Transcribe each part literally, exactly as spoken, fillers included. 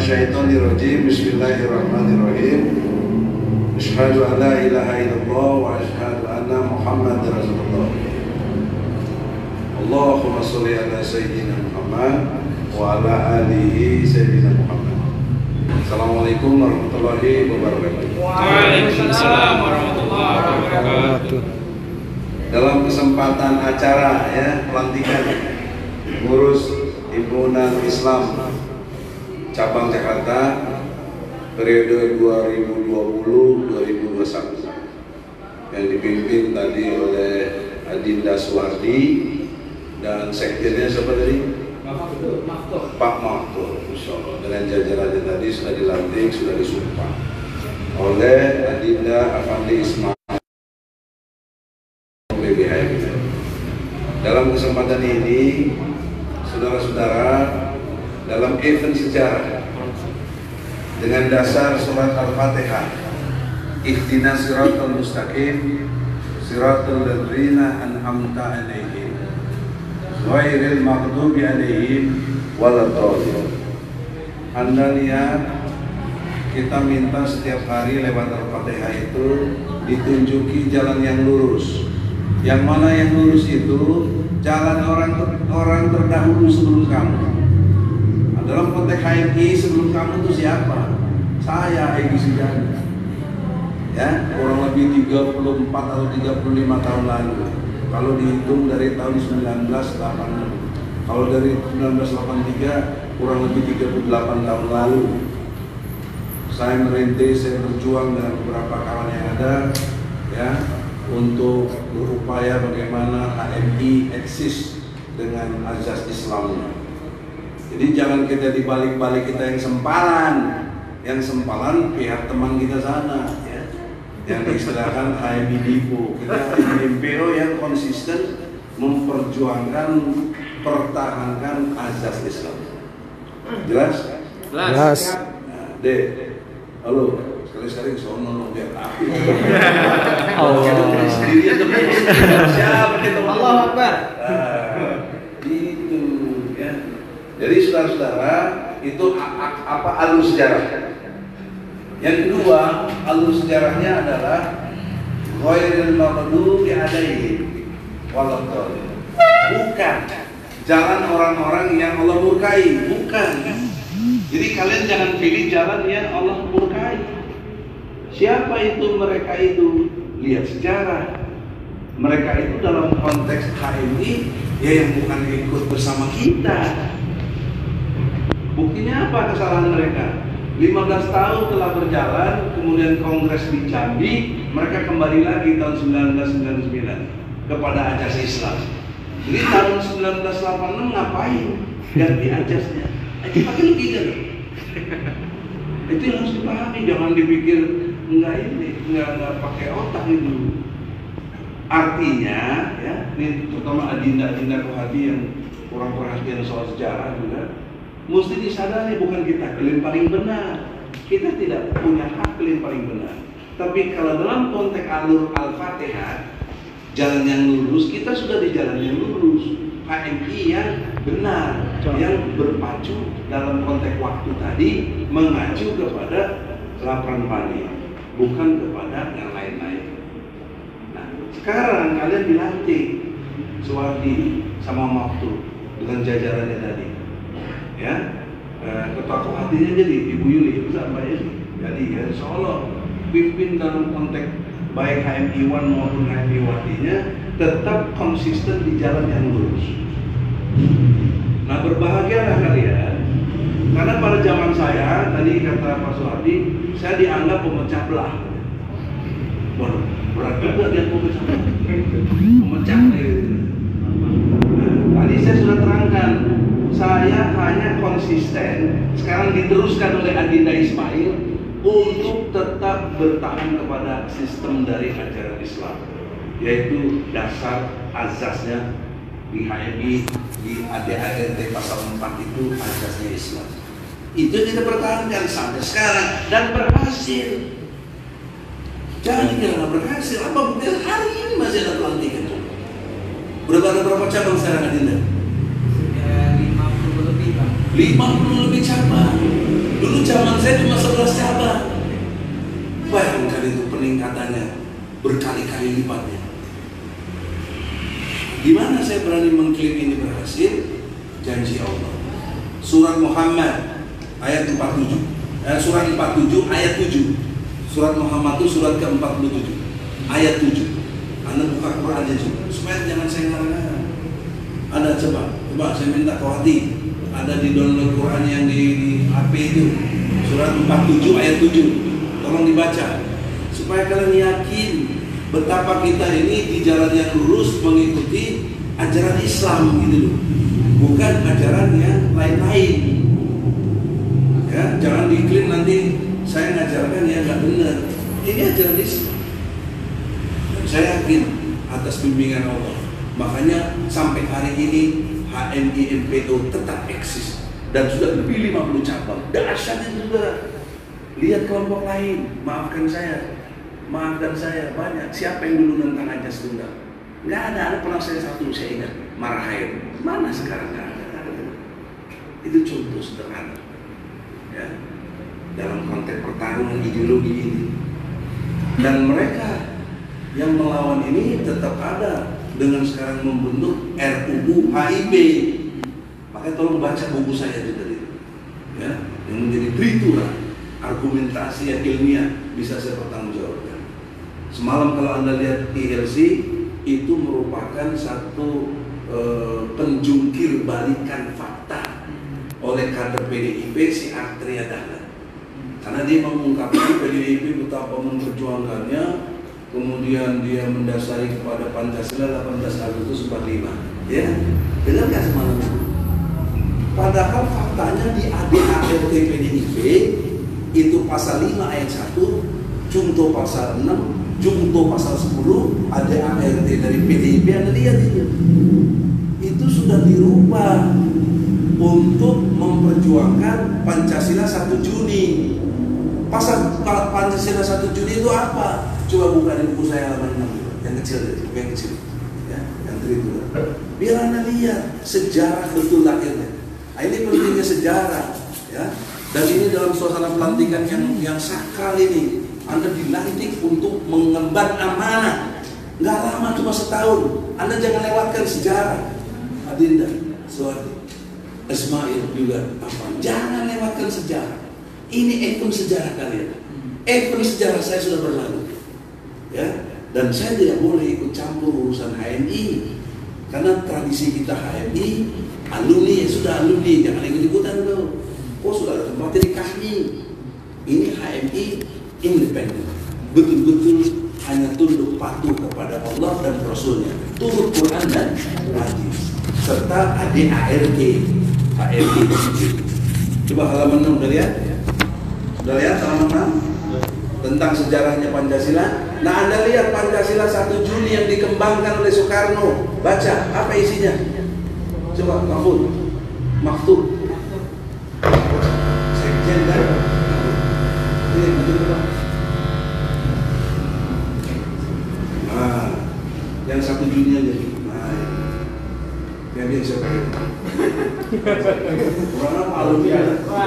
minasyaitonirrajim. Bismillahirrahmanirrahim. Asyhadu an la ilaha illallah wa asyhadu anna Muhammadar Rasulullah. Allahumma sholli ala sayyidina Muhammad wa ala alihi sayyidina Muhammad. Assalamualaikum warahmatullahi wabarakatuh. Waalaikumsalam warahmatullahi wabarakatuh. Dalam kesempatan acara ya pelantikan pengurus Himpunan Islam Cabang Jakarta periode dua ribu dua puluh sampai dua ribu dua puluh satu yang dipimpin tadi oleh Adinda Suwardi dan sekjennya siapa tadi? Pak Mahfud, Insya Allah dengan jajarannya tadi sudah dilantik, sudah disumpah oleh Adinda Afandi Ismail. Dalam kesempatan ini, saudara-saudara, dalam event sejarah dengan dasar surat Al-Fatihah, Ihdinas siratal mustaqim, siratal ladzina an'amta 'alaihim, ghairil maghdubi 'alaihim waladdallin. Anda lihat, kita minta setiap hari lewat Al-Fatihah itu ditunjuki jalan yang lurus. Yang mana yang lurus itu jalan orang orang terdahulu sebelum kamu. Nah, dalam konteks H M I sebelum kamu itu siapa? Saya Egy Sujana. Ya, kurang lebih tiga puluh empat atau tiga puluh lima tahun lalu. Kalau dihitung dari tahun seribu sembilan ratus delapan puluh enam. Kalau dari seribu sembilan ratus delapan puluh tiga kurang lebih tiga puluh delapan tahun lalu. Saya merintis, saya berjuang dengan beberapa kawan yang ada, ya, untuk berupaya bagaimana H M I eksis dengan azas Islamnya. Jadi jangan kita dibalik-balik kita yang sempalan, yang sempalan pihak teman kita sana, ya, yang diistilahkan H M I Dipo. Kita M P O yang konsisten memperjuangkan, pertahankan azas Islam. Jelas? Jelas. Nah, Dek, halo. Sekali-sekali sono lo biar api. Allah. Siapa kita Allahu Akbar. Itu ya. Jadi saudara-saudara, itu apa alur sejarah. Yang kedua, alur sejarahnya adalah ghairil maghdubi 'alaihim waladdallin. Bukan jalan orang-orang yang Allah murkai, bukan. Jadi kalian jangan pilih jalan yang Allah murkai. Siapa itu mereka itu? Lihat sejarah. Mereka itu dalam konteks H M I ya yang bukan ikut bersama kita. Buktinya apa kesalahan mereka? lima belas tahun telah berjalan, kemudian kongres di Jambi, mereka kembali lagi tahun seribu sembilan ratus sembilan puluh sembilan kepada ajas Islam. Jadi tahun seribu sembilan ratus delapan puluh enam ngapain? Ganti ajasnya. Itu pakai logika. Itu yang harus dipahami, jangan dipikir enggak ini, enggak, enggak pakai otak itu. Artinya, ya, ini terutama adinda-adinda rohani yang kurang perhatian soal sejarah juga, mesti disadari bukan kita klaim paling benar. Kita tidak punya hak klaim paling benar. Tapi kalau dalam konteks alur Al-Fatihah, jalan yang lurus, kita sudah di jalan yang lurus. H M I yang benar, yang berpacu dalam konteks waktu tadi, mengacu kepada laporan Pani, bukan kepada yang lain-lain. Nah, sekarang kalian dilantik Suwardi sama Mahfud dengan jajarannya tadi, ya, eh, ketua hatinya jadi Ibu Yuli, bisa Mbak Yuli, jadi ya, Insya Allah pimpin dalam konteks baik H M I One maupun H M I Wadinya tetap konsisten di jalan yang lurus. Nah, berbahagialah kalian, karena pada zaman saya tadi kata Pak Suwardi, saya dianggap pemecah belah. Waduh, berat juga dia pemecah belah. Pemecah gitu. Nah, tadi saya sudah terangkan, saya hanya konsisten. Sekarang diteruskan oleh Adinda Ismail untuk tetap bertahan kepada sistem dari ajaran Islam, yaitu dasar azasnya di H M I, di A D A R T pasal empat itu azasnya Islam. Itu kita pertahankan sampai sekarang dan berhasil. Jangan dikira berhasil. Apa bukti hari ini masih ada pelantikan? Berapa ada berapa cabang sekarang Adinda? lima puluh lebih, Bang. lima puluh lebih cabang. Dulu zaman saya cuma sebelas cabang. Bayangkan itu peningkatannya berkali-kali lipatnya. Di mana saya berani mengklaim ini berhasil? Janji Allah. Surat Muhammad ayat empat puluh tujuh. Eh, surat empat puluh tujuh ayat tujuh. Surat Muhammad itu surat ke empat puluh tujuh ayat tujuh. Anda buka Qurannya juga supaya jangan saya ngarang-ngarang. Ada coba, coba saya minta kau hati. Ada di download Quran yang di, di H P itu surat empat puluh tujuh ayat tujuh. Tolong dibaca supaya kalian yakin betapa kita ini di jalan yang lurus mengikuti ajaran Islam gitu loh. Bukan ajaran yang lain-lain. Ya, jangan diklaim nanti saya ngajarkan yang nggak benar. Ini ajaran Islam. Dan saya yakin atas bimbingan Allah. Makanya sampai hari ini H M I M P O tetap eksis dan sudah lebih lima puluh cabang. Dahsyatnya juga. Lihat kelompok lain, maafkan saya, maafkan saya banyak. Siapa yang dulu nentang ajas tunggal? Nggak ada. Ada pernah saya satu saya ingat Marahain. Mana sekarang nggak ada. Itu contoh sederhana. Ya, dalam konteks pertarungan ideologi ini. Dan mereka yang melawan ini tetap ada dengan sekarang membentuk R U U H I B. Makanya tolong baca buku saya juga itu, ya, yang menjadi tritura argumentasi yang ilmiah bisa saya pertanggungjawabkan. Semalam kalau Anda lihat I L C itu merupakan satu e, penjungkir balikan fakta oleh kader P D I P si Artria Dahlan. Karena dia mengungkapkan P D I P betapa memperjuangkannya, kemudian dia mendasari kepada Pancasila delapan belas Agustus empat puluh lima. Ya, dengar nggak semalam? Padahal faktanya di A D A R T P D I P itu pasal lima ayat satu, Jungto pasal enam, Jungto pasal sepuluh, A D A R T dari P D I P. Anda lihat itu. Itu sudah dirubah untuk memperjuangkan Pancasila satu Juni. Pasal Pancasila satu Juni itu apa? Coba buka di buku saya halaman enam, yang kecil, yang kecil, ya, yang tritura. Biar Anda lihat sejarah betul lahirnya. Nah, ini pentingnya sejarah, ya. Dan ini dalam suasana pelantikan yang yang sakral ini, Anda dilantik untuk mengemban amanah. Nggak lama, cuma setahun. Anda jangan lewatkan sejarah. Adinda, Suwardi, Ismail juga apa? Jangan lewatkan sejarah. Ini event sejarah kalian. Event sejarah saya sudah berlalu. Ya, dan saya tidak boleh ikut campur urusan H M I karena tradisi kita H M I alumni ya sudah alumni, jangan ikut ikutan loh. Oh sudah ada tempatnya di kami. Ini H M I independen, betul-betul hanya tunduk patuh kepada Allah dan Rasulnya, turut Quran dan hadis serta A D A R T H M I. Coba halaman enam udah lihat? Udah lihat halaman enam? Tentang sejarahnya Pancasila. Nah, Anda lihat Pancasila satu Juni yang dikembangkan oleh Soekarno. Baca, apa isinya? Coba, Mahfud. Mahfud. Sekjen kan? Ini, maju coba. Nah, yang satu Juni aja. Nah, yang dia siapa? Orang alumni.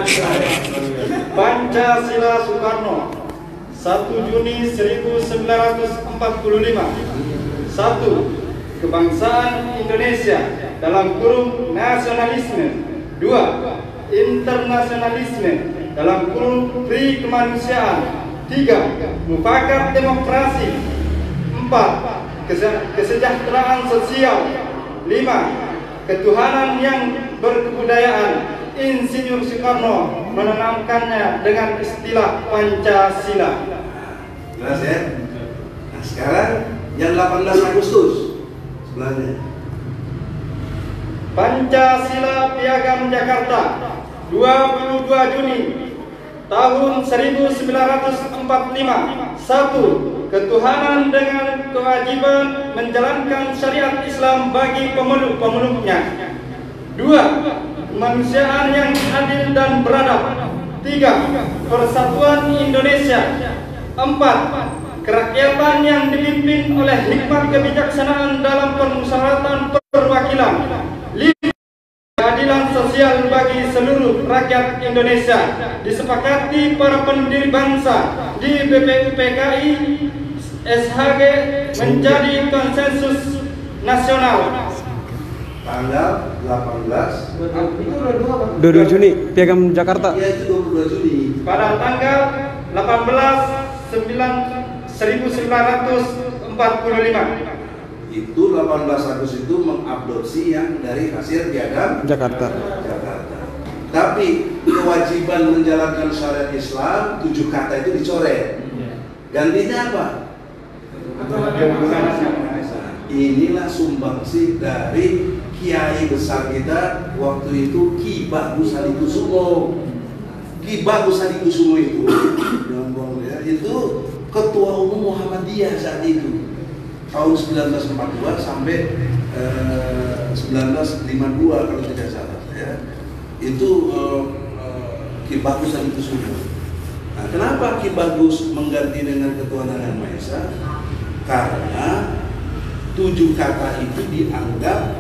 Pancasila Soekarno satu Juni seribu sembilan ratus empat puluh lima. Satu. Kebangsaan Indonesia dalam kurung nasionalisme. Dua. Internasionalisme dalam kurung pri kemanusiaan. Tiga. Mufakat demokrasi. Empat. Kesejahteraan sosial. Lima. Ketuhanan yang berkebudayaan. Insinyur Soekarno menanamkannya dengan istilah Pancasila. Jelas ya? Nah sekarang yang delapan belas Agustus sebelahnya. Pancasila Piagam Jakarta dua puluh dua Juni tahun seribu sembilan ratus empat puluh lima. Satu. Ketuhanan dengan kewajiban menjalankan syariat Islam bagi pemeluk-pemeluknya. Dua. Kemanusiaan yang adil dan beradab. Tiga. Persatuan Indonesia. Empat. Kerakyatan yang dipimpin oleh hikmat kebijaksanaan dalam permusyawaratan perwakilan. Lima. Keadilan sosial. sosial bagi seluruh rakyat Indonesia disepakati para pendiri bangsa di B P U P K I S H G menjadi konsensus nasional. Tanggal delapan belas dua puluh dua Juni Piagam Jakarta. Ya, itu dua puluh dua Juni. Pada tanggal delapan belas sembilan seribu sembilan ratus empat puluh lima. Itu delapan belas Agustus itu mengadopsi yang dari hasil Piagam Jakarta. Jakarta. Tapi kewajiban menjalankan syariat Islam tujuh kata itu dicoret. Gantinya apa? Inilah sumbangsi dari kiai besar kita waktu itu, Ki Bagus Hadikusumo. Ki Bagus Hadikusumo itu, ya, itu ketua umum Muhammadiyah saat itu. Tahun seribu sembilan ratus empat puluh dua sampai eh, seribu sembilan ratus lima puluh dua kalau tidak salah, ya. Itu eh, eh, Ki Bagus Hadikusumo. Nah, kenapa Ki Bagus mengganti dengan Ketuhanan Yang Maha Esa? Karena tujuh kata itu dianggap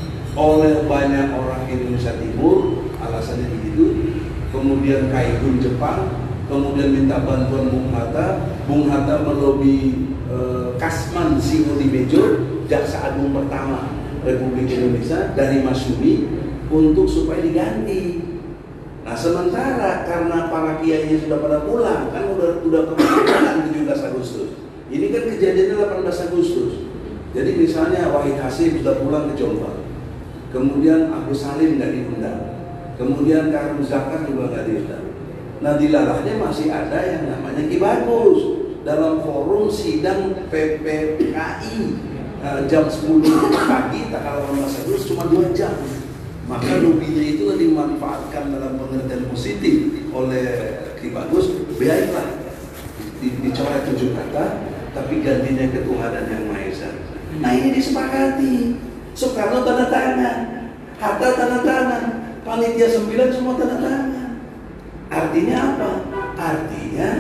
oleh banyak orang Indonesia Timur, alasannya begitu. Kemudian Kaigun Jepang, kemudian minta bantuan Bung Hatta, Bung Hatta melobi eh, Kasman Sinodimejo, Jaksa Agung pertama Republik Indonesia dari Masyumi untuk supaya diganti. Nah, sementara karena para kiainya sudah pada pulang, kan udah udah kemudian tujuh belas Agustus. Ini kan kejadiannya delapan belas Agustus. Jadi misalnya Wahid Hasyim sudah pulang ke Jombang, kemudian Agus Salim nggak diundang, kemudian Karun Zakat juga nggak diundang. Nah, di lalahnya masih ada yang namanya Ki Bagus dalam forum sidang P P K I uh, jam sepuluh pagi tanggal delapan belas Agustus cuma dua jam. Maka lobinya itu dimanfaatkan dalam pengertian positif oleh Ki Bagus. Baiklah, dicoret tujuh kata, tapi gantinya Ketuhanan Yang Maha Esa. Nah, ini disepakati. Soekarno tanda tangan, Hatta tanda tangan, panitia sembilan semua tanda tangan. Artinya apa? Artinya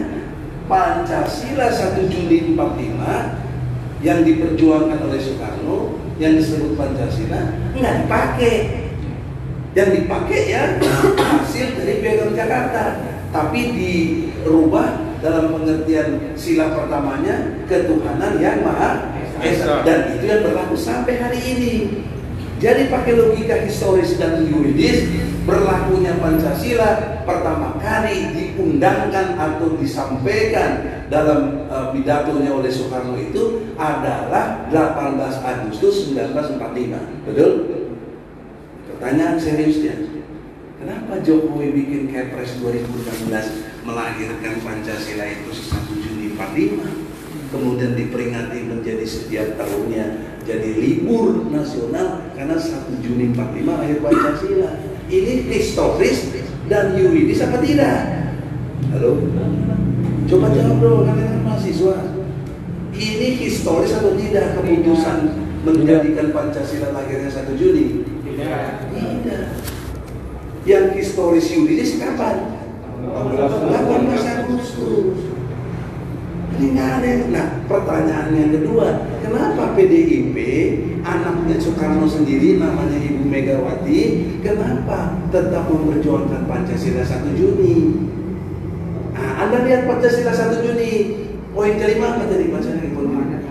Pancasila satu Juni empat puluh lima yang diperjuangkan oleh Soekarno, yang disebut Pancasila, nggak dipakai. Yang dipakai ya hasil dari Piagam Jakarta, tapi dirubah dalam pengertian sila pertamanya Ketuhanan Yang Maha Esa, dan itu yang berlaku sampai hari ini. Jadi pakai logika historis dan yuridis, berlakunya Pancasila pertama kali diundangkan atau disampaikan dalam uh, pidatonya oleh Soekarno itu adalah delapan belas Agustus seribu sembilan ratus empat puluh lima. Betul? Pertanyaan seriusnya, kenapa Jokowi bikin Kepres dua ribu enam belas melahirkan Pancasila itu satu Juni empat puluh lima, kemudian diperingati menjadi setiap tahunnya jadi libur nasional karena satu Juni empat puluh lima lahir Pancasila? Ini historis dan yuridis apa tidak? Halo? Coba jawab dong, kalian mahasiswa. Ini historis atau tidak keputusan menjadikan Pancasila lahirnya satu Juni? Tidak. Yang historis yuridis kapan? delapan belas Agustus. Ini nggak ada. Nah, pertanyaan yang kedua, kenapa P D I P anaknya Soekarno sendiri namanya Ibu Megawati, kenapa tetap memperjuangkan Pancasila satu Juni? Nah, Anda lihat Pancasila satu Juni, poin kelima apa tadi bacanya Ibu?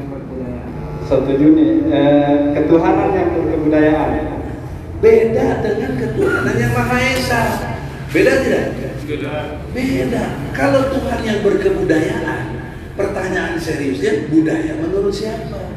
satu Juni, eh, ketuhanan yang berkebudayaan. Beda dengan Ketuhanan Yang Maha Esa. Beda tidak? Beda. Beda. Kalau Tuhan yang berkebudayaan, pertanyaan seriusnya, budaya menurut siapa?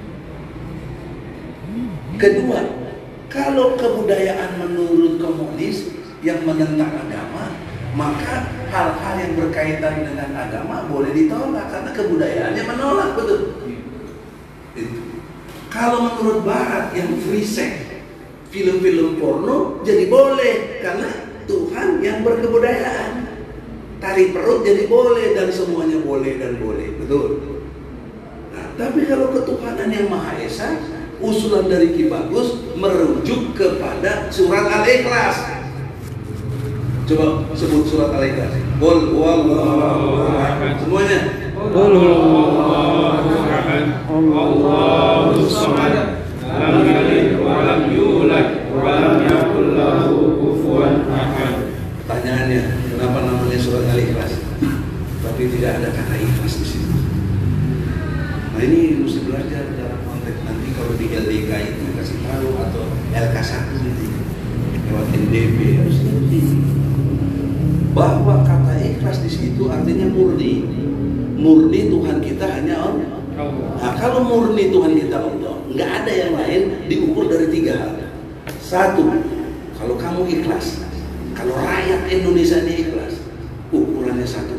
Kedua, kalau kebudayaan menurut komunis yang menentang agama, maka hal-hal yang berkaitan dengan agama boleh ditolak karena kebudayaannya menolak, betul? Itu. Kalau menurut Barat yang free sex, film-film porno jadi boleh karena Tuhan yang berkebudayaan. Tari perut jadi boleh dan semuanya boleh dan boleh, betul? Nah, tapi kalau Ketuhanan Yang Maha Esa, usulan dari Ki Bagus merujuk kepada surat Al-Ikhlas. Coba sebut surat Al-Ikhlas. Qul huwallahu ahad. Semuanya. Qul huwallahu ahad. Allahus samad. Lam yalid wa lam yulad wa lam yakul lahu kufuwan L K satu ini lewat N D P harus ngerti bahwa kata ikhlas di situ artinya murni. Murni Tuhan kita hanya Allah. Nah, kalau murni Tuhan kita Allah, nggak ada yang lain diukur dari tiga hal. Satu, kalau kamu ikhlas, kalau rakyat Indonesia ini ikhlas, ukurannya satu,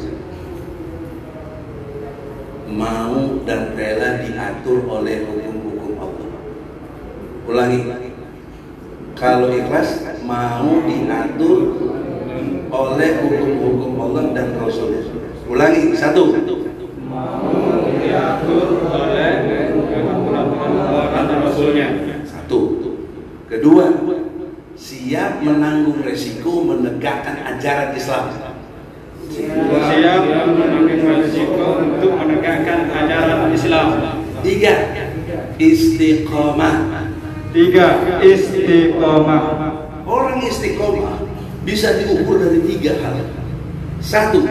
mau dan rela diatur oleh hukum-hukum Allah. Ulangi, kalau ikhlas mau diatur oleh hukum-hukum Allah dan Rasulnya. Ulangi, satu, mau diatur oleh aturan Allah dan Rasulnya. Satu. Kedua, siap menanggung resiko menegakkan ajaran Islam. Siap menanggung resiko untuk menegakkan ajaran Islam. Tiga, istiqomah. Tiga, istiqomah. Orang istiqomah bisa diukur dari tiga hal. Satu,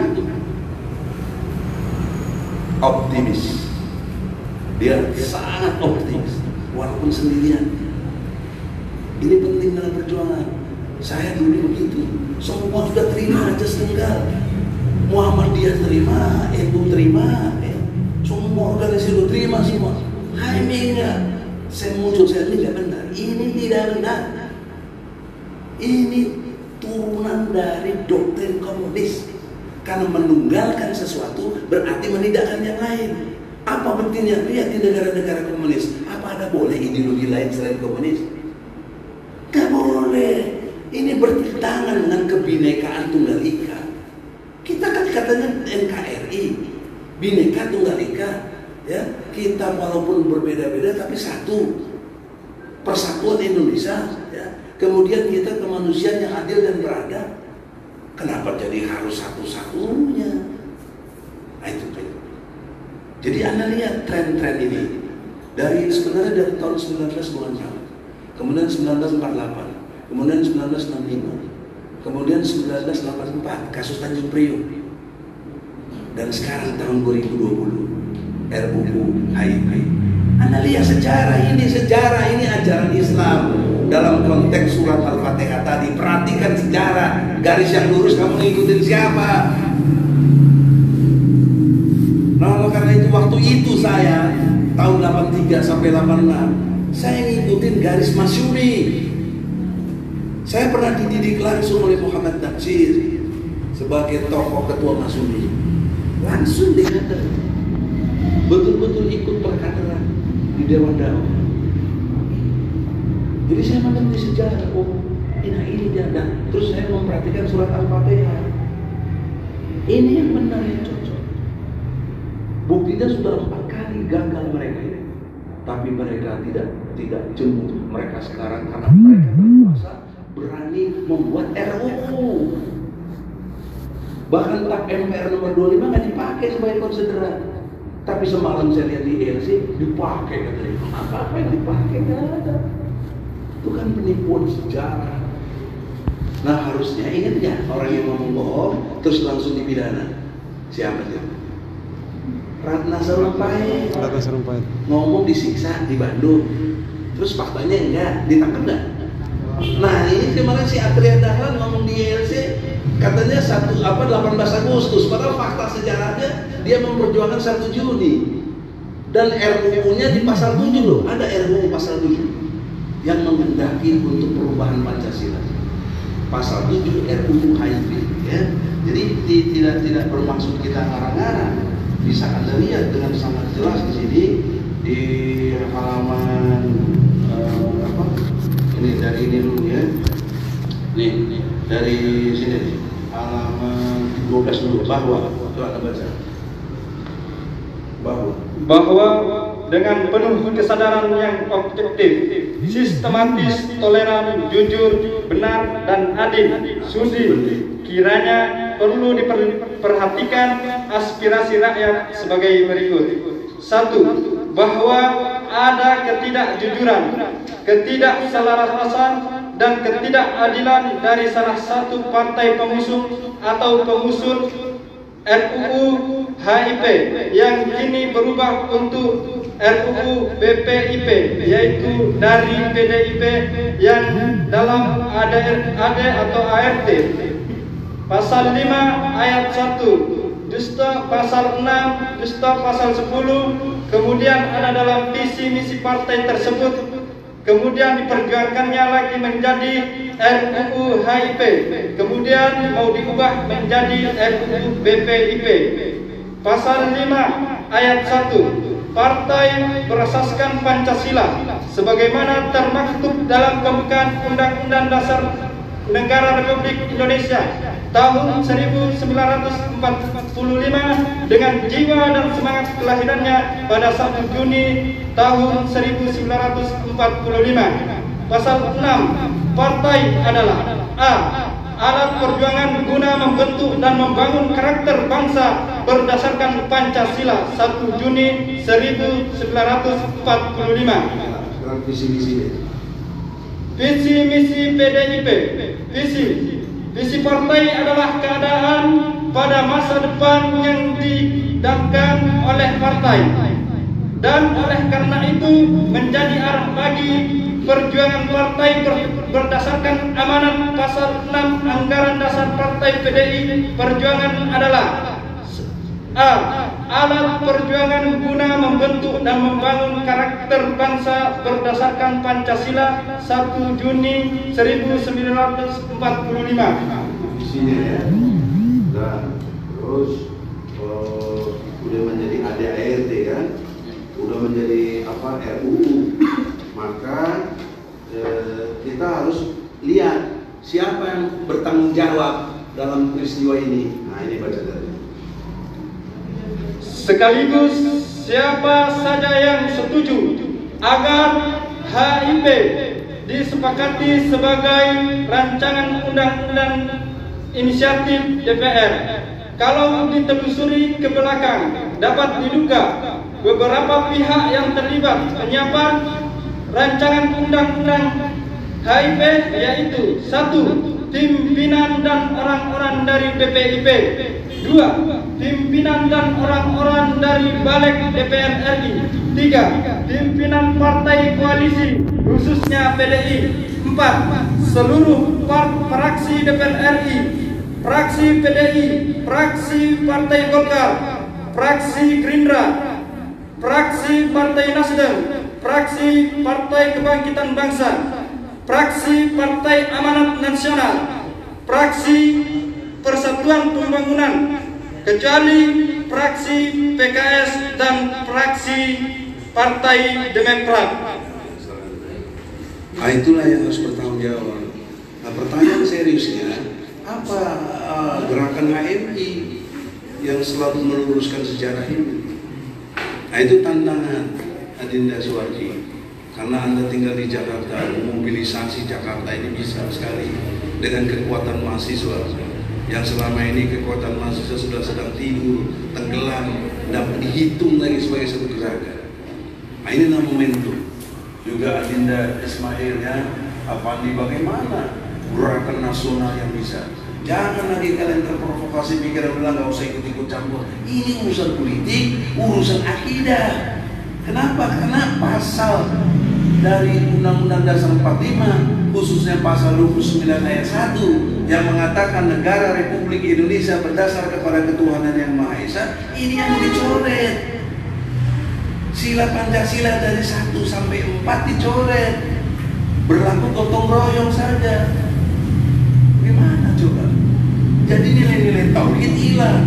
optimis. Dia sangat optimis walaupun sendirian. Ini penting dalam perjuangan. Saya dulu begitu, semua juga terima aja setengah. Muhammadiyah terima, N U terima, ya. Semua organisasi itu terima semua. Hai enggak, saya muncul, saya ini tidak benar. Ini tidak benar. Ini turunan dari doktrin komunis. Karena menunggalkan sesuatu berarti menidakkan yang lain. Apa buktinya? Lihat di negara-negara komunis. Apa ada boleh ideologi lain selain komunis? Gak boleh. Ini bertentangan dengan kebinekaan Tunggal Ika. Kita kan katanya N K R I, Bhinneka Tunggal Ika. Ya, kita walaupun berbeda-beda tapi satu, persatuan Indonesia. Ya. Kemudian kita kemanusiaan yang adil dan beradab. Kenapa jadi harus satu-satunya? Nah itu. Jadi Anda lihat tren-tren ini dari sebenarnya dari tahun sembilan belas bukan sama. Kemudian sembilan belas empat puluh delapan, kemudian sembilan belas enam puluh lima, kemudian sembilan belas delapan puluh empat kasus Tanjung Priok, dan sekarang tahun dua ribu dua puluh R U U H I P. Anda lihat sejarah ini, sejarah ini ajaran Islam dalam konteks surat Al-Fatihah tadi. Perhatikan sejarah, garis yang lurus kamu ngikutin siapa? Nah, karena itu waktu itu saya tahun delapan puluh tiga sampai delapan puluh enam saya ngikutin garis Masyumi. Saya pernah dididik langsung oleh Muhammad Natsir sebagai tokoh ketua Masyumi. Langsung dikader, betul-betul ikut perkaderan di Dewan Dakwah. Jadi saya mengerti sejarah. Oh, ini ini dia. Dan terus saya memperhatikan surat Al-Fatihah. Ini yang benar yang cocok. Buktinya sudah empat kali gagal mereka ini, tapi mereka tidak tidak jemu. Mereka sekarang karena mereka berkuasa berani membuat R U U. Bahkan tap M P R nomor dua puluh lima nggak dipakai sebagai konsideran. Tapi semalam saya lihat di I L C dipakai katanya. Apa-apa yang dipakai nggak ada. Itu kan penipuan sejarah. Nah harusnya ingat nggak orang yang ngomong bohong terus langsung dipidana? Siapa dia? Ratna Sarumpait. Ratna Sarumpait ngomong disiksa di Bandung, terus faktanya enggak, ditangkap enggak? Nah ini kemarin si Atria Dahlan ngomong di I L C katanya satu apa delapan belas Agustus, padahal fakta sejarahnya dia memperjuangkan satu Juni. Dan R U U-nya di pasal tujuh loh, ada R U U pasal tujuh yang menghendaki untuk perubahan Pancasila. Pasal tujuh R U U H I P ya. Jadi tidak tidak bermaksud kita ngarang-ngarang. Bisa Anda lihat dengan sangat jelas di sini di halaman uh, apa? Ini dari ini dulu ya. Nih, nih dari sini nih. Halaman dua belas dulu bahwa itu Anda baca. Bahwa bahwa dengan penuh kesadaran yang objektif, sistematis, toleran, jujur, benar, dan adil, sudi, kiranya perlu diperhatikan aspirasi rakyat sebagai berikut. Satu, bahwa ada ketidakjujuran, ketidakselarasan, dan ketidakadilan dari salah satu partai pengusung atau pengusul R U U H I P yang kini berubah untuk R U U B P I P, yaitu dari P D I P yang dalam A D atau A R T. Pasal lima ayat satu, Justa pasal enam, Justa pasal sepuluh, kemudian ada dalam visi misi partai tersebut, kemudian diperjuangkannya lagi menjadi R U U H I P, kemudian mau diubah menjadi R U U B P I P. Pasal lima ayat satu, partai berasaskan Pancasila sebagaimana termaktub dalam pembukaan Undang-Undang Dasar Negara Republik Indonesia tahun seribu sembilan ratus empat puluh lima dengan jiwa dan semangat kelahirannya pada satu Juni tahun seribu sembilan ratus empat puluh lima. Pasal enam, partai adalah A. alat perjuangan guna membentuk dan membangun karakter bangsa berdasarkan Pancasila satu Juni seribu sembilan ratus empat puluh lima. Sekarang visi misi Visi misi P D I P. Visi Visi partai adalah keadaan pada masa depan yang didamkan oleh partai, dan oleh karena itu menjadi arah bagi perjuangan partai ber, berdasarkan amanat pasal enam Anggaran Dasar Partai P D I Perjuangan adalah A. alat perjuangan guna membentuk dan membangun karakter bangsa berdasarkan Pancasila satu Juni seribu sembilan ratus empat puluh lima. Visinya ya. Dan terus uh, udah menjadi A D A R T kan, udah menjadi apa R U U, maka uh, kita harus lihat siapa yang bertanggung jawab dalam peristiwa ini. Nah ini baca dari. Sekaligus siapa saja yang setuju agar H I P disepakati sebagai rancangan undang-undang inisiatif D P R. Kalau ditelusuri ke belakang, dapat diduga beberapa pihak yang terlibat penyiapan rancangan undang-undang H I P yaitu satu, pimpinan dan orang-orang dari B P I P. Dua, pimpinan dan orang-orang dari Balik D P R R I. Tiga, pimpinan partai koalisi khususnya P D I. Empat, seluruh fraksi D P R R I, fraksi P D I, fraksi Partai Golkar, fraksi Gerindra, fraksi Partai Nasdem, fraksi Partai Kebangkitan Bangsa, fraksi Partai Amanat Nasional, fraksi Persatuan Pembangunan, kecuali fraksi P K S dan fraksi Partai Demokrat. Nah itulah yang harus bertanggung jawab. Nah pertanyaan seriusnya, apa uh, gerakan H M I yang selalu meluruskan sejarah ini? Nah itu tantangan Adinda Suwarji. Karena Anda tinggal di Jakarta, mobilisasi Jakarta ini bisa sekali dengan kekuatan mahasiswa yang selama ini kekuatan mahasiswa sudah sedang tidur, tenggelam, dan dihitung lagi sebagai satu gerakan. Nah ini adalah momentum. Juga Adinda Ismail ya, Apandi, bagaimana gerakan nasional yang bisa. Jangan lagi kalian terprovokasi pikiran bilang nggak usah ikut-ikut campur. Ini urusan politik, urusan akidah. Kenapa? Karena pasal dari Undang-Undang Dasar empat puluh lima, khususnya pasal dua puluh sembilan ayat satu yang mengatakan negara Republik Indonesia berdasar kepada ketuhanan yang Maha Esa, ini yang dicoret. Sila Pancasila dari satu sampai empat dicoret. Berlaku gotong royong saja. Gimana coba? Jadi nilai-nilai tauhid hilang.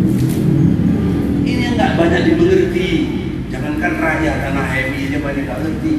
Ini yang nggak banyak dimengerti. Jangankan rakyat, karena H M I nya banyak nggak ngerti.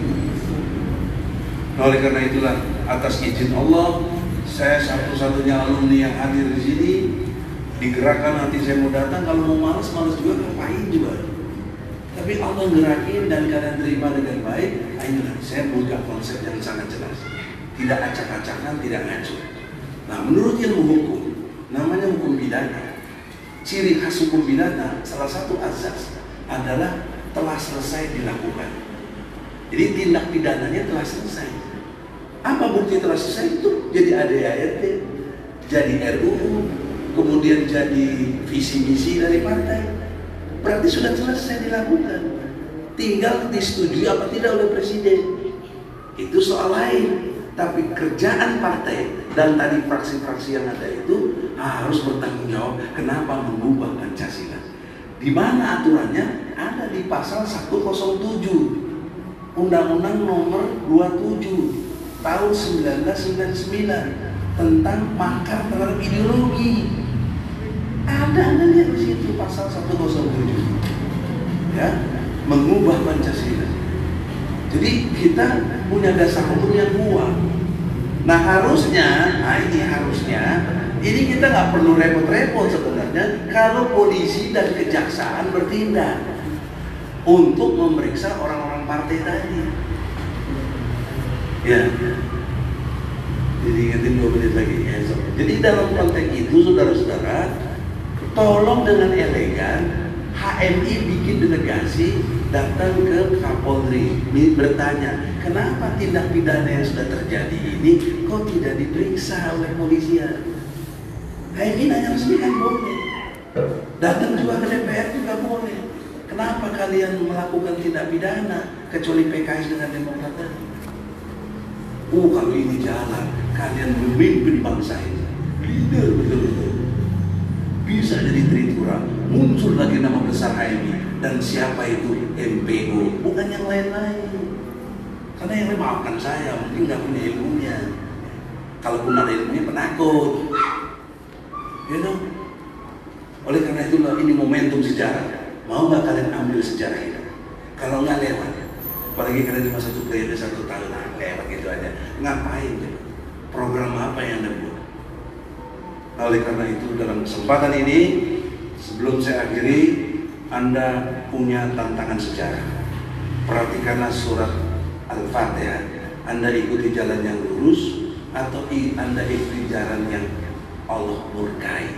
Nah, oleh karena itulah atas izin Allah, saya satu-satunya alumni yang hadir di sini, digerakkan hati saya mau datang. Kalau mau malas, malas juga ngapain juga. Tapi Allah gerakin dan kalian terima dengan baik. Ayolah, saya punya konsep yang sangat jelas. Tidak acak-acakan, tidak ngaco. Nah, menurut ilmu hukum, namanya hukum pidana. Ciri khas hukum pidana, salah satu azas adalah telah selesai dilakukan. Jadi tindak pidananya telah selesai. Apa bukti telah selesai itu? Jadi A D A R T, jadi R U U, kemudian jadi visi misi dari partai. berarti sudah selesai dilakukan. Tinggal disetujui apa tidak oleh presiden. Itu soal lain. Tapi kerjaan partai dan tadi fraksi-fraksi yang ada itu harus bertanggung jawab kenapa mengubah Pancasila. Di mana aturannya? Ada di pasal seratus tujuh Undang-Undang Nomor dua puluh tujuh Tahun seribu sembilan ratus sembilan puluh sembilan tentang makar terhadap ideologi. Ada anda lihat di situ pasal seratus tujuh, ya, mengubah Pancasila. Jadi kita punya dasar hukum yang kuat. Nah harusnya, nah ini harusnya, ini kita nggak perlu repot-repot sebenarnya kalau polisi dan kejaksaan bertindak untuk memeriksa orang-orang partai tadi. Ya, jadi ingetin dua menit lagi. Ya, so. Jadi dalam konteks itu, saudara-saudara, tolong dengan elegan H M I bikin delegasi datang ke Kapolri, bertanya kenapa tindak pidana yang sudah terjadi ini kok tidak diperiksa oleh polisian. H M I nanya resmi kan boleh, datang juga ke D P R juga boleh. Kenapa kalian melakukan tindak pidana kecuali P K S dengan Demokrat tadi? Oh kalau ini jalan, kalian memimpin bangsa ini, leader betul-betul. Bisa jadi tritura, muncul lagi nama besar H M I. Dan siapa itu? M P O, bukan yang lain-lain. Karena yang memaafkan saya, mungkin nggak punya ilmunya. Kalaupun ada ilmunya penakut, you know? Oleh karena itulah ini momentum sejarah. Mau nggak kalian ambil sejarah itu? Kalau nggak lewat, apalagi kalian cuma satu periode satu tahun, nah, lewat gitu aja. Ngapain? Program apa yang anda buat? Oleh karena itu dalam kesempatan ini, sebelum saya akhiri, Anda punya tantangan sejarah. Perhatikanlah surat Al-Fatihah. Anda ikuti jalan yang lurus atau Anda ikuti jalan yang Allah murkai.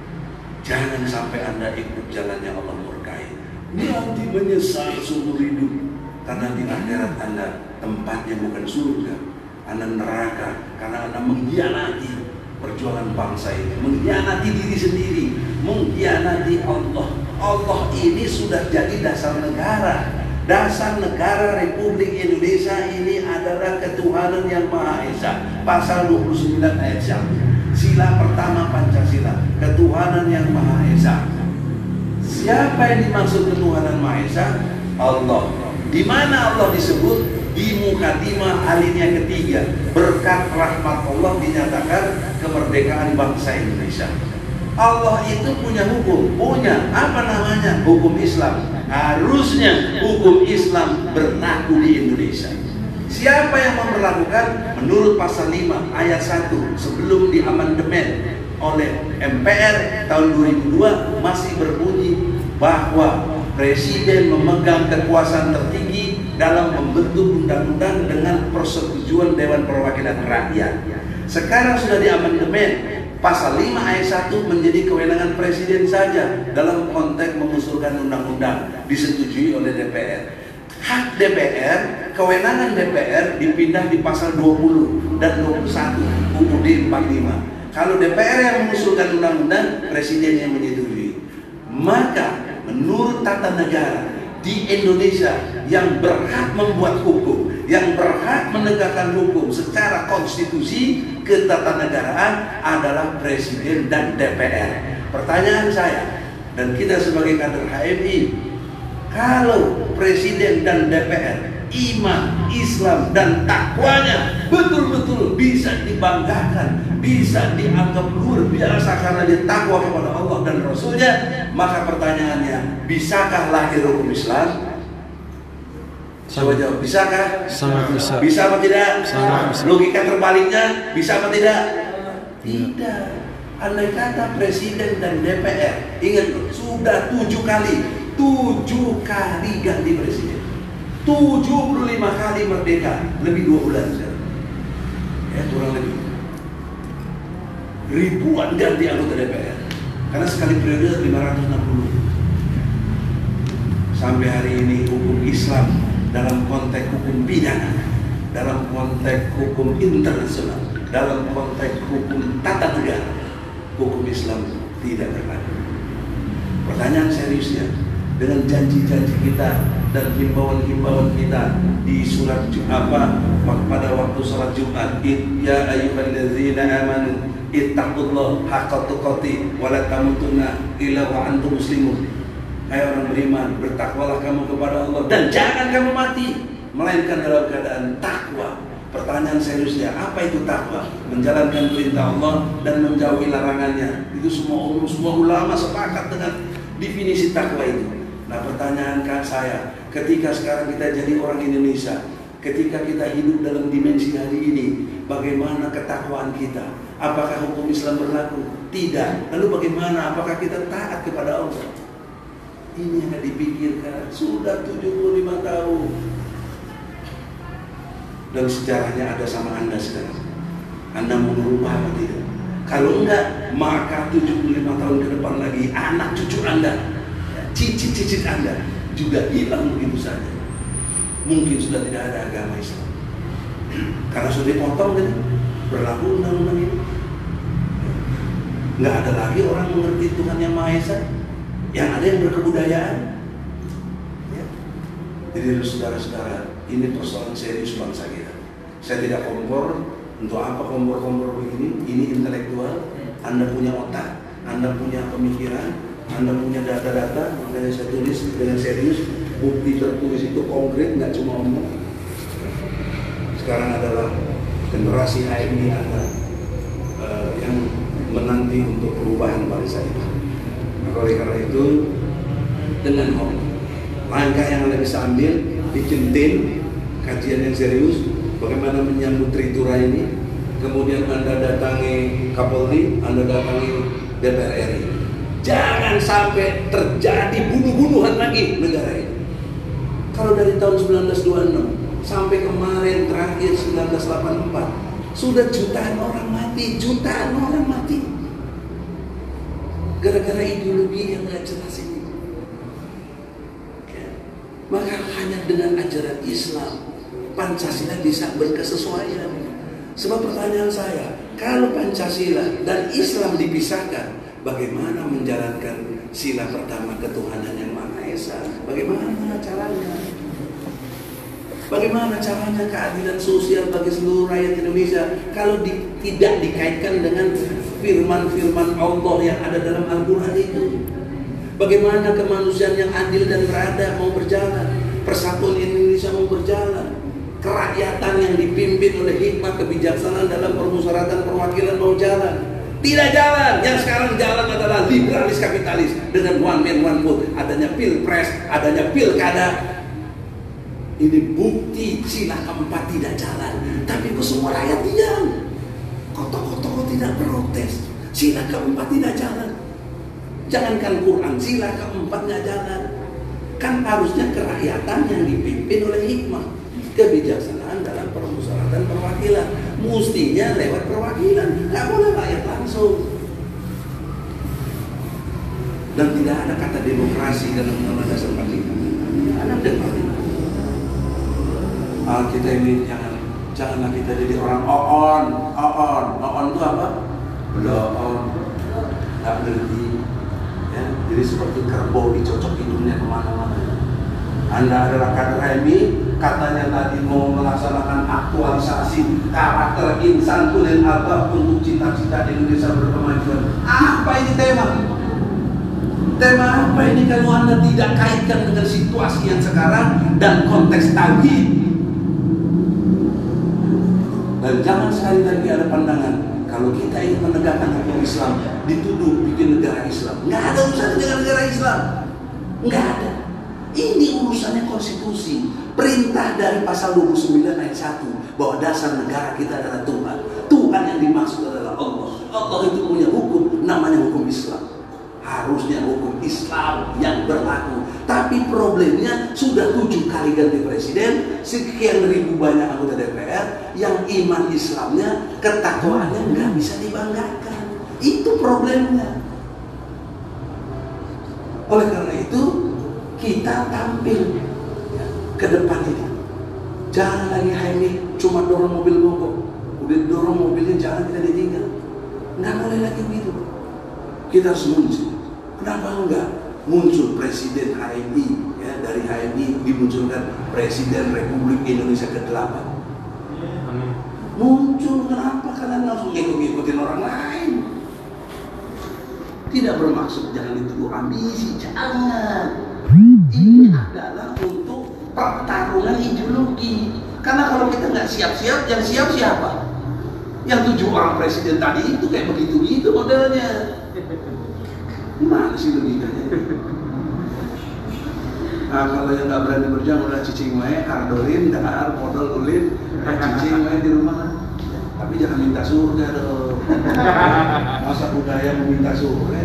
Jangan sampai Anda ikut jalan yang Allah murkai. Nanti menyesal seumur hidup. Karena di akhirat Anda tempatnya bukan surga, Anda neraka. Karena Anda mengkhianati perjuangan bangsa ini, mengkhianati diri sendiri, mengkhianati Allah. Allah ini sudah jadi dasar negara. Dasar negara Republik Indonesia ini adalah ketuhanan yang Maha Esa. Pasal dua puluh sembilan ayat satu. Sila pertama Pancasila, ketuhanan yang Maha Esa. Siapa yang dimaksud ketuhanan Maha Esa? Allah. Di mana Allah disebut? Di mukadimah alinea ketiga, berkat rahmat Allah dinyatakan kemerdekaan bangsa Indonesia. Allah itu punya hukum, punya apa namanya? Hukum Islam. Harusnya hukum Islam berlaku di Indonesia. Siapa yang memperlakukan? Menurut pasal lima ayat satu sebelum diamandemen oleh M P R tahun dua ribu dua masih berbunyi bahwa Presiden memegang kekuasaan tertinggi dalam membentuk undang-undang dengan persetujuan Dewan Perwakilan Rakyat. Sekarang sudah diamandemen. Pasal lima ayat satu menjadi kewenangan Presiden saja dalam konteks mengusulkan undang-undang disetujui oleh D P R. Hak D P R, kewenangan D P R dipindah di pasal dua puluh dan dua puluh satu U U D empat puluh lima. Kalau D P R yang mengusulkan undang-undang, Presiden yang menyetujui. Maka menurut tata negara di Indonesia yang berhak membuat hukum, yang berhak menegakkan hukum secara konstitusi ketatanegaraan adalah Presiden dan D P R. Pertanyaan saya dan kita sebagai kader H M I, kalau Presiden dan D P R iman, Islam dan takwanya betul-betul bisa dibanggakan, bisa dianggap luar biasa karena dia takwa kepada Allah dan Rasulnya, maka pertanyaannya, bisakah lahir hukum Islam? Coba jawab, bisakah? Sangat bisa. Bisa apa tidak? Sangat bisa. Logika terbaliknya, bisa apa tidak? Tidak. Andai kata Presiden dan D P R, ingat sudah tujuh kali, tujuh kali ganti Presiden, tujuh puluh lima kali merdeka, lebih dua bulan sekarang. Ya, kurang lebih. Ribuan ganti anggota D P R, karena sekali periode lima ratus enam puluh. Sampai hari ini hukum Islam dalam konteks hukum pidana, dalam konteks hukum internasional, dalam konteks hukum tata negara, hukum Islam tidak berlaku. Pertanyaan seriusnya, dengan janji-janji kita dan himbauan-himbauan kita di surat apa pada waktu salat Jumat. Ya ayyuhallazina amanu ittaqullaha haqqa tuqatih wa la tamutunna illa wa antum muslimun. Hai orang beriman, bertakwalah kamu kepada Allah dan jangan kamu mati melainkan dalam keadaan takwa. Pertanyaan seriusnya, apa itu takwa? Menjalankan perintah Allah dan menjauhi larangannya. Itu semua semua ulama sepakat dengan definisi takwa itu. Nah, pertanyaan kan saya, ketika sekarang kita jadi orang Indonesia, ketika kita hidup dalam dimensi hari ini, bagaimana ketakwaan kita? Apakah hukum Islam berlaku? Tidak. Lalu bagaimana? Apakah kita taat kepada Allah? Ini yang dipikirkan. Sudah tujuh puluh lima tahun. Dan sejarahnya ada sama Anda sekarang. Anda mau merubah apa tidak? Kalau enggak, maka tujuh puluh lima tahun ke depan lagi anak cucu Anda, cicit-cicit Anda juga hilang begitu saja. Mungkin sudah tidak ada agama Islam karena sudah dipotong kan, berlaku undang-undang ini. Nggak ada lagi orang mengerti Tuhan yang Maha Esa, yang ada yang berkebudayaan. Ya. Jadi saudara-saudara, ini persoalan serius bangsa kita. Saya tidak kompor. Untuk apa kompor-kompor begini? Ini intelektual. Anda punya otak, Anda punya pemikiran, Anda punya data-data. Makanya saya tulis dengan serius. Bukti tertulis itu konkret, nggak cuma omong. Sekarang adalah generasi H M I Anda uh, yang menanti untuk perubahan bangsa itu. Maka oleh karena itu, dengan langkah yang Anda bisa ambil, bikin tim kajian yang serius, bagaimana menyambut Tritura ini, kemudian Anda datangi Kapolri, Anda datangi D P R R I. Jangan sampai terjadi bunuh-bunuhan lagi negara ini. Kalau dari tahun seribu sembilan ratus dua puluh enam sampai kemarin terakhir seribu sembilan ratus delapan puluh empat sudah jutaan orang mati, jutaan orang mati gara-gara ideologi yang nggak jelas ini. Ya. Maka hanya dengan ajaran Islam Pancasila bisa berkesesuaian. Sebab pertanyaan saya, kalau Pancasila dan Islam dipisahkan, bagaimana menjalankan sila pertama ketuhanan yang Maha Esa? Bagaimana caranya? Bagaimana caranya keadilan sosial bagi seluruh rakyat Indonesia kalau di, tidak dikaitkan dengan firman-firman Allah yang ada dalam Al-Quran itu? Bagaimana kemanusiaan yang adil dan beradab mau berjalan? Persatuan Indonesia mau berjalan? Kerakyatan yang dipimpin oleh hikmah kebijaksanaan dalam permusyawaratan perwakilan mau jalan? Tidak jalan. Yang sekarang jalan adalah liberalis kapitalis dengan one man one vote, adanya pilpres, adanya pilkada. Ini bukti sila keempat tidak jalan. Tapi kok semua rakyat diam? Kok tokoh-tokoh tidak protes? Sila keempat tidak jalan. Jangankan Quran, sila keempat nggak jalan. Kan harusnya kerakyatan yang dipimpin oleh hikmah kebijaksanaan dalam permusyawaratan perwakilan. Mestinya lewat perwakilan, nggak boleh rakyat langsung. Dan tidak ada kata demokrasi dalam Undang-Undang Dasar empat puluh lima. Ada demokrasi. Ah, kita ini jangan janganlah kita jadi orang oon, oon, oon itu apa? Bloon, nggak ngerti. Ya, jadi seperti kerbau dicocok hidungnya kemana-mana. Anda adalah kader H M I, katanya tadi mau melaksanakan aktualisasi karakter insan kulit apa untuk cita-cita Indonesia berkemajuan. Apa ini tema? Tema apa ini kalau Anda tidak kaitkan dengan situasi yang sekarang dan konteks tauhid? Dan jangan sekali lagi ada pandangan kalau kita ingin menegakkan hukum Islam dituduh bikin negara Islam. Nggak ada urusan dengan negara Islam, nggak ada. Ini urusannya konstitusi. Perintah dari pasal dua puluh sembilan ayat satu bahwa dasar negara kita adalah Tuhan. Tuhan yang dimaksud adalah Allah. Allah itu punya hukum, namanya hukum Islam. Harusnya hukum Islam yang berlaku. Tapi problemnya sudah tujuh kali ganti presiden, sekian ribu banyak anggota D P R yang iman Islamnya, ketakwaannya nggak bisa dibanggakan. Itu problemnya. Oleh karena itu kita tampil ya, ke depan ini. Jangan lagi H M I cuma dorong mobil mogok. Udah dorong mobilnya jangan kita ditinggal. Nggak boleh lagi begitu. Kita harus muncul. Kenapa enggak? muncul Presiden H M I, ya, dari H M I dimunculkan Presiden Republik Indonesia ke delapan. Muncul, kenapa kalian langsung ngikut-ngikutin orang lain? Tidak bermaksud jangan dituduh ambisi, jangan. Ini adalah untuk pertarungan ideologi. Karena kalau kita nggak siap-siap, yang siap siapa? Yang tujuh orang presiden tadi itu kayak begitu-gitu modelnya. Gimana sih logikanya? Nah, kalau yang nggak berani berjuang udah cicing wae, ardolin, dahar, modal ulin, cicing wae di rumah. Tapi jangan minta surga dong. Masa budaya meminta surga?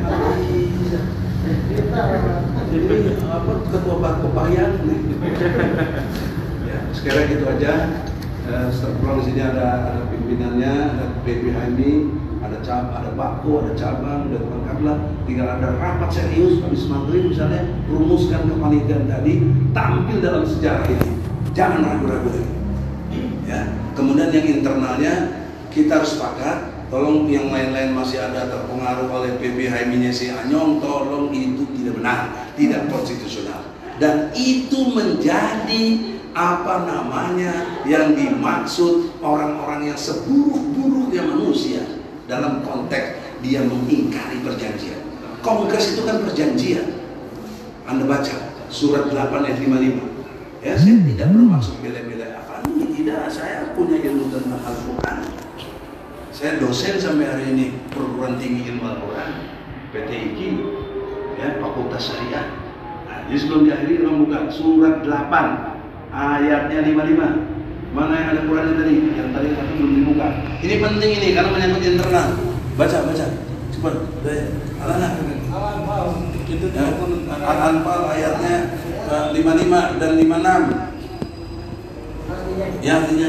Jadi apa ketua kebayang nih? Ya, sekarang gitu aja. Uh, setelah pulang di sini ada, ada pimpinannya, ada B P H M I, ada cabang, ada Bakko, ada cabang, ada teman kablah. Tinggal ada rapat serius habis maghrib misalnya, rumuskan kepanitiaan tadi, tampil dalam sejarah ini. Jangan ragu-ragu lagi. Ya. Kemudian yang internalnya kita harus sepakat. Tolong yang lain-lain masih ada terpengaruh oleh P B H M I-nya si Anyong, tolong itu tidak benar, tidak konstitusional. Dan itu menjadi apa namanya yang dimaksud orang-orang yang seburuk-buruknya manusia dalam konteks dia mengingkari perjanjian. Kongres itu kan perjanjian. Anda baca surat delapan ayat lima puluh lima. Ya, saya tidak bermaksud bela-bela apa ini, tidak. Saya punya ilmu tentang Al-Quran. Saya dosen sampai hari ini perguruan tinggi ilmu Al-Quran, P T I K I, ya, Fakultas Syariah. Nah, jadi sebelum diakhiri orang buka surat delapan ayatnya lima puluh lima. Mana yang ada Qurannya tadi? Yang tadi satu belum dibuka. Ini penting ini karena menyangkut internal. Baca, baca. Cepat. Al-Anfal. Al-Anfal. Itu ya. Al-Anfal ayatnya lima puluh lima dan lima puluh enam. Ya, artinya.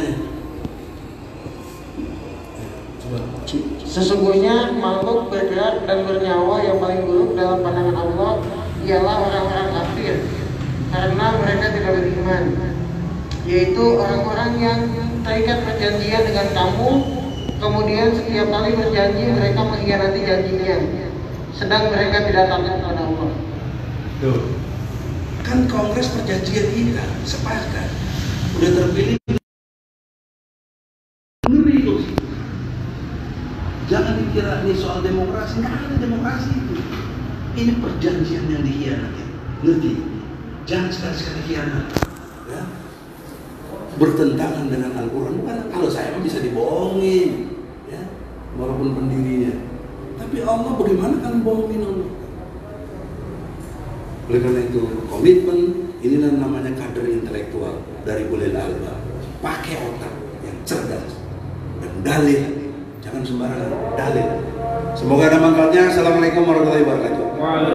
Sesungguhnya makhluk bergerak dan bernyawa yang paling buruk dalam pandangan Allah ialah orang-orang kafir, karena mereka tidak beriman, yaitu orang-orang yang terikat perjanjian dengan kamu, kemudian setiap kali berjanji mereka mengkhianati janjinya, sedang mereka tidak takut kepada Allah. Tuh, kan kongres perjanjian kita sepakat, udah terpilih. Jangan dikira ini soal demokrasi, nggak ada demokrasi itu. Ini perjanjian yang dikhianati, ngerti? Jangan sekali-sekali khianat, ya. Bertentangan dengan Al-Quran. Bukan kalau saya bisa dibohongin, ya, walaupun pendirinya. Tapi Allah bagaimana kan bohongin Allah? Oleh karena itu komitmen inilah namanya kader intelektual dari ulil albab. Pakai otak yang cerdas dan dalil. Jangan sembarangan, dalil. Semoga ada manfaatnya. Assalamualaikum warahmatullahi wabarakatuh.